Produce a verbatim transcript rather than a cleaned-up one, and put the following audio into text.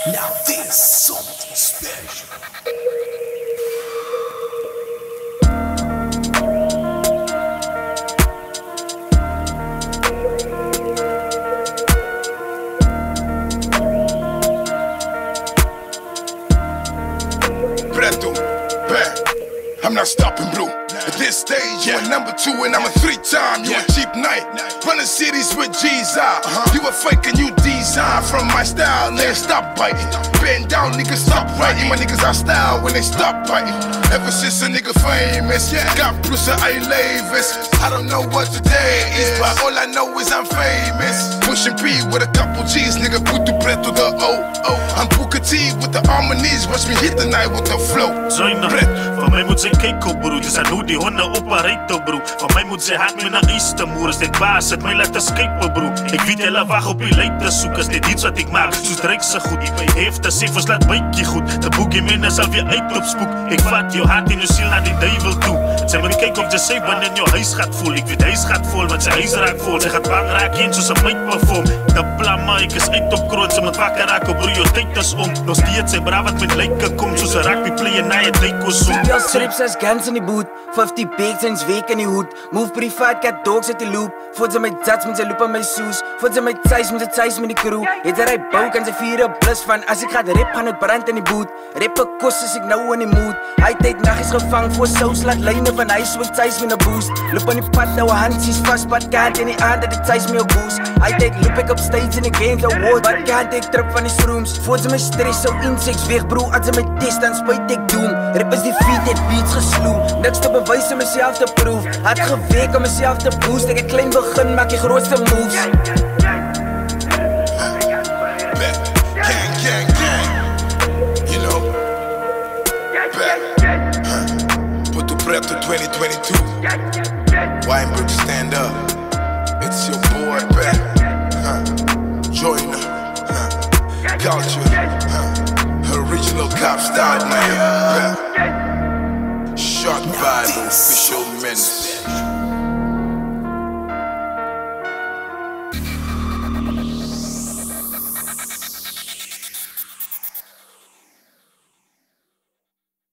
Now this is something special. PRETO, back. I'm not stopping, bro. At this stage, you a number two and I'm a three-time. You a cheap night. Running cities with G's out. You a fake and you design from my style. Nigga, stop biting. Bend down, nigga, stop writing. My niggas are style when they stop biting. Ever since a nigga famous, got plus I lavis. I don't know what today is, but all I know is I'm famous. Pushing P with a couple G's, nigga, PUTO PRETO the O O. I'm Booker T with the harmonies. Watch me hit the night with the flow. Joyner, van my moet sy kyk op broer. Dis aan hoe die honde operator broer. Van my moet sy hart met na Euston moer. As dit baas het my laat escape broer. Ek weet hulle wag op die leite soek. As dit iets wat ek maak, soos dryk se goed. Hef The Chef ons laat bytjie goed. De boogie men sal weer uitloop spook. Ek vat jou hart en jou siel na die duivel toe. Sy moet kyk of jy sê wanneer jou huis gaat vol. Ek weet huis gaat vol, want sy huis raak vol. Sy gaat bang raak en soos 'n mic perform. De plamma, ek is uit op kroon. Sy moet wakker raak op broer, jou tyd is om. Nog steeds sy braaf wat met lyke kom. Soos 'n rugby player na het lyk ons so. Your strips as guns in the boot. fifty bags in week in the hood. Move pretty fat, got dogs at the loop. Voed ze met jats met ze loop aan my shoes. Voed ze met size met ze size met die crew. Het ze rijdt bouw kan ze vieren plus van. Als ik ga de rip gaan het brand in die boot. Rippen kost is ik nou in die mood. Hij tijd nacht is gevangen voor saus. Laat lijnen van hij switch size met een boost. Loop aan die pad nou handjes vast. But kaart in die aan dat het size meer boost. Hij tijd loop ik op stage in de games award. But kaart ik trip van die shrooms. Voed ze met stress zo insects weg bro. Als ze met test dan spuit ik doen. Rip is die feet het beats gesloe. Niks te bewijzen mezelf te proef. Had gewerkt om mezelf te boost. Ik heb klein begin maak je grootste moves. Gang, gang, gang. You know. Back. Huh. PUTO PRETO twenty twenty-two. Why ain't to stand up? It's your boy back. Huh. JOYNER huh. Kulture. Huh. Original cop style, nigga. Shot by the official menace.